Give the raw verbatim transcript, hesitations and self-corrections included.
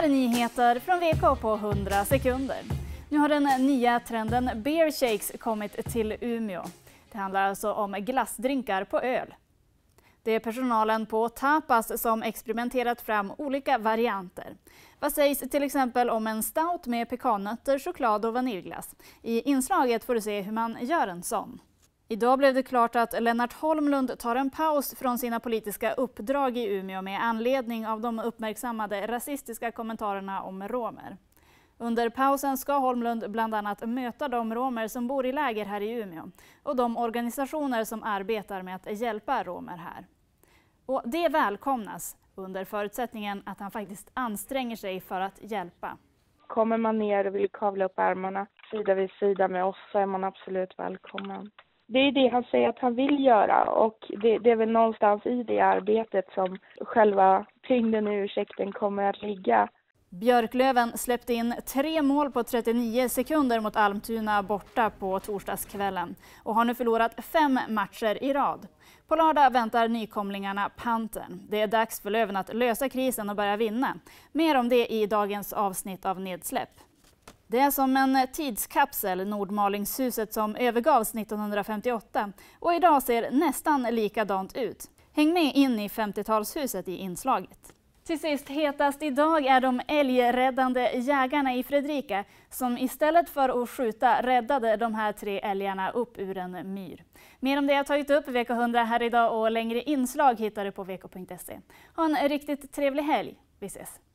är nyheter från V K på hundra sekunder. Nu har den nya trenden Beer Shakes kommit till Umeå. Det handlar alltså om glassdrinkar på öl. Det är personalen på Tapas som experimenterat fram olika varianter. Vad sägs till exempel om en stout med pekannötter, choklad och vaniljglass? I inslaget får du se hur man gör en sån. Idag blev det klart att Lennart Holmlund tar en paus från sina politiska uppdrag i Umeå med anledning av de uppmärksammade rasistiska kommentarerna om romer. Under pausen ska Holmlund bland annat möta de romer som bor i läger här i Umeå och de organisationer som arbetar med att hjälpa romer här. Och det välkomnas under förutsättningen att han faktiskt anstränger sig för att hjälpa. Kommer man ner och vill kavla upp ärmarna sida vid sida med oss så är man absolut välkommen. Det är det han säger att han vill göra och det, det är väl någonstans i det arbetet som själva tyngden i ursäkten kommer att ligga. Björklöven släppte in tre mål på trettionio sekunder mot Almtuna borta på torsdagskvällen och har nu förlorat fem matcher i rad. På lördag väntar nykomlingarna Pantern. Det är dags för Löven att lösa krisen och börja vinna. Mer om det i dagens avsnitt av Nedsläpp. Det är som en tidskapsel, Nordmalingshuset som övergavs nittonhundrafemtioåtta och idag ser nästan likadant ut. Häng med in i femtiotalshuset i inslaget. Till sist, hetast idag är de älgräddande jägarna i Fredrika som istället för att skjuta räddade de här tre älgarna upp ur en myr. Mer om det jag tagit upp i V K hundra här idag och längre inslag hittar du på v k punkt se. Ha en riktigt trevlig helg. Vi ses!